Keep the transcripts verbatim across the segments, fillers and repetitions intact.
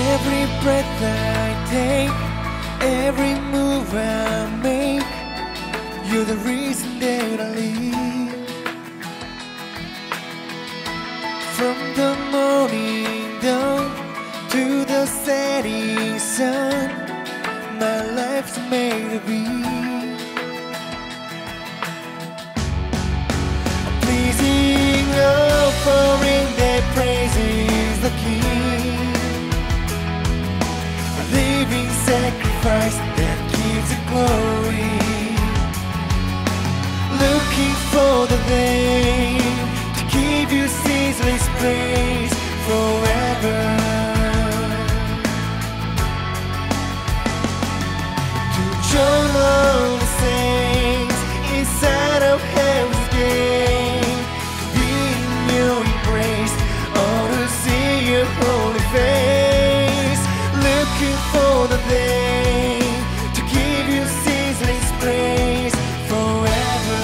Every breath I take, every move I make, you're the reason that I live. From the morning dawn to the setting sun, my life's made to be. Pleasing, offering their praises the King. A living sacrifice that gives it glory. Looking for the day to give you ceaseless praise forever. To join all the saints inside of heaven's gate, to be in your embrace, or to see your holy face. Looking for the day to give you ceaseless praise forever.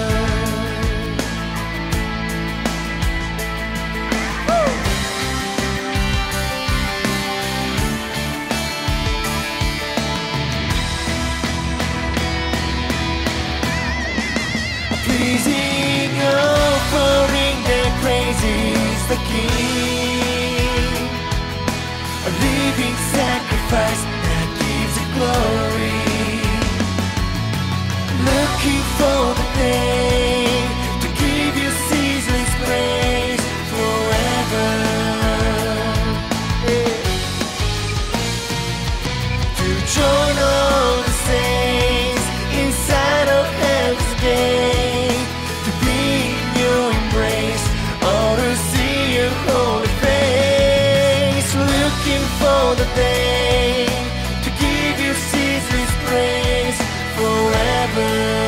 Pleasing, offering their praises the King. A living sacrifice that gives it glory. Looking for the day to give you ceaseless praise forever. Yeah. To join all the saints inside of heaven's gate, to be in your embrace, or to see your holy face. Looking for the day to give you ceaseless praise forever.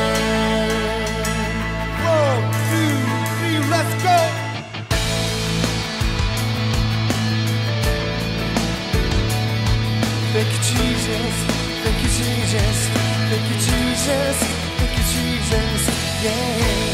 One, two, three, let's go! Thank you, Jesus. Thank you, Jesus. Thank you, Jesus. Thank you, Jesus. Yeah.